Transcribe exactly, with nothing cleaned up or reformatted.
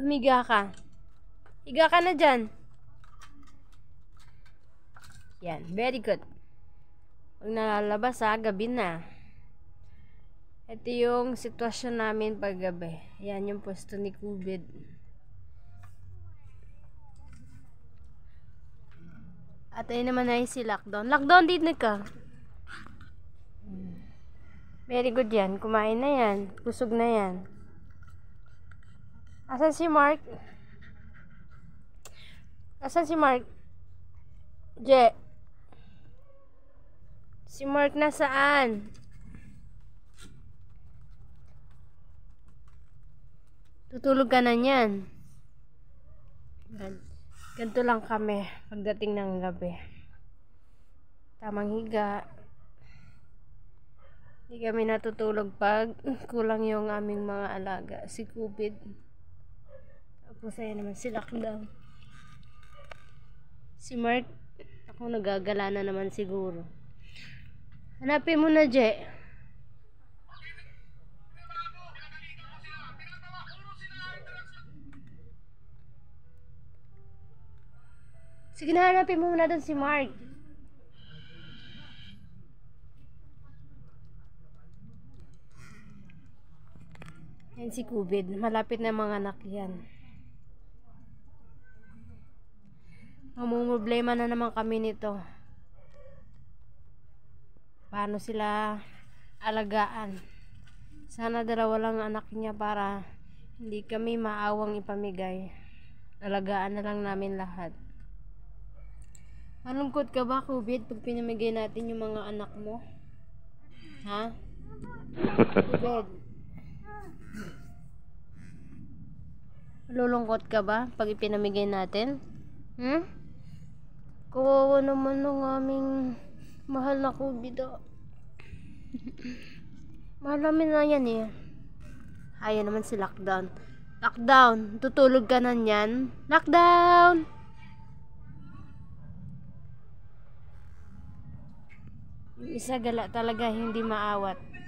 Humiga ka. Higa ka na dyan. Yan, very good. Pag nalalabas ha, gabi na. Ito yung sitwasyon namin pag gabi. Yan yung pwesto ni Kubid. At ayun naman ay si Lockdown. Lockdown, dito ka. Very good yan. Kumain na yan. Busog na yan. Asan si Mark? Asan si Mark? Je. Si Mark nasaan? Tutulog ka na niyan. Ganito lang kami pagdating ng gabi. Tamang higa. Hindi kami natutulog pag kulang yung aming mga alaga. Si Kubid. Tapos ayan naman si Lockdown. Si Mark, ako nagagala na naman siguro. Hanapin mo na, Je. Sige na, hanapin mo muna doon si Mark. Yan si Kubid. Malapit na mga anak yan. Mamumroblema na naman kami nito. Paano sila alagaan? Sana dalawa lang anak niya para hindi kami maawang ipamigay. Alagaan na lang namin lahat. Malungkot ka ba, Kubid, pag pinamigay natin yung mga anak mo? Ha? Kubid. Malulungkot ka ba pag ipinamigay natin? Hmm? Kawawa naman ng aming mahal na Kubid. Mahal namin na yan eh. Ayan naman si Lockdown. Lockdown, tutulog ka na yan. Lockdown! Yung isa gala talaga, hindi maawat.